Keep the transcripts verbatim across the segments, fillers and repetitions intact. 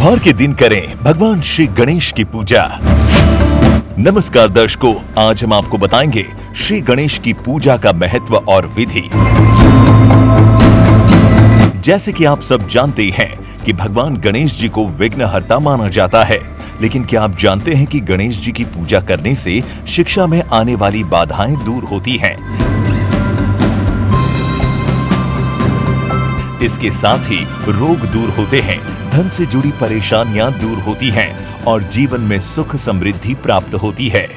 बुधवार के दिन करें भगवान श्री गणेश की पूजा। नमस्कार दर्शकों, आज हम आपको बताएंगे श्री गणेश की पूजा का महत्व और विधि। जैसे कि आप सब जानते हैं कि भगवान गणेश जी को विघ्नहर्ता माना जाता है, लेकिन क्या आप जानते हैं कि गणेश जी की पूजा करने से शिक्षा में आने वाली बाधाएं दूर होती हैं। इसके साथ ही रोग दूर होते हैं, धन से जुड़ी परेशानियां दूर होती हैं और जीवन में सुख समृद्धि प्राप्त होती है।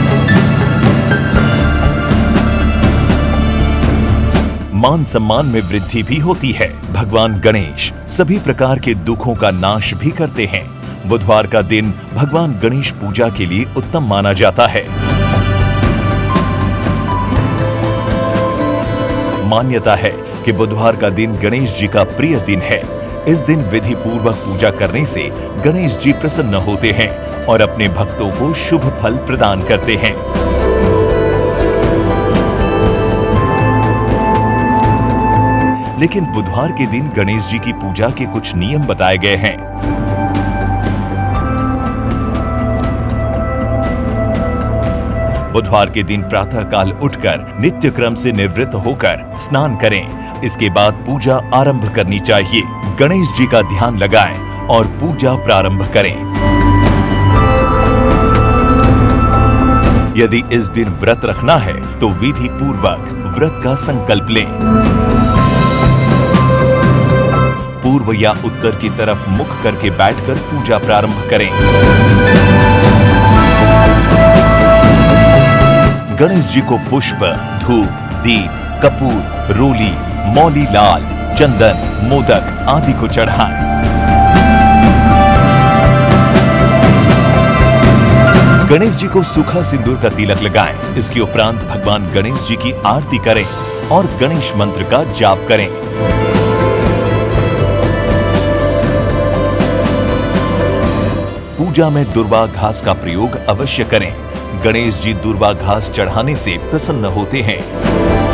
मान सम्मान में वृद्धि भी होती है। भगवान गणेश सभी प्रकार के दुखों का नाश भी करते हैं। बुधवार का दिन भगवान गणेश पूजा के लिए उत्तम माना जाता है। मान्यता है कि बुधवार का दिन गणेश जी का प्रिय दिन है। इस दिन विधि पूर्वक पूजा करने से गणेश जी प्रसन्न होते हैं और अपने भक्तों को शुभ फल प्रदान करते हैं। लेकिन बुधवार के दिन गणेश जी की पूजा के कुछ नियम बताए गए हैं। बुधवार के दिन प्रातः काल उठकर नित्य क्रम से निवृत्त होकर स्नान करें। इसके बाद पूजा आरंभ करनी चाहिए। गणेश जी का ध्यान लगाएं और पूजा प्रारंभ करें। यदि इस दिन व्रत रखना है तो विधि पूर्वक व्रत का संकल्प लें। पूर्व या उत्तर की तरफ मुख करके बैठकर पूजा प्रारंभ करें। गणेश जी को पुष्प, धूप, दीप, कपूर, रोली, मौली लाल, चंदन, मोदक आदि को चढ़ाएं। गणेश जी को सूखा सिंदूर का तिलक लगाएं। इसके उपरांत भगवान गणेश जी की आरती करें और गणेश मंत्र का जाप करें। पूजा में दुर्वा घास का प्रयोग अवश्य करें। गणेश जी दुर्वा घास चढ़ाने से प्रसन्न होते हैं।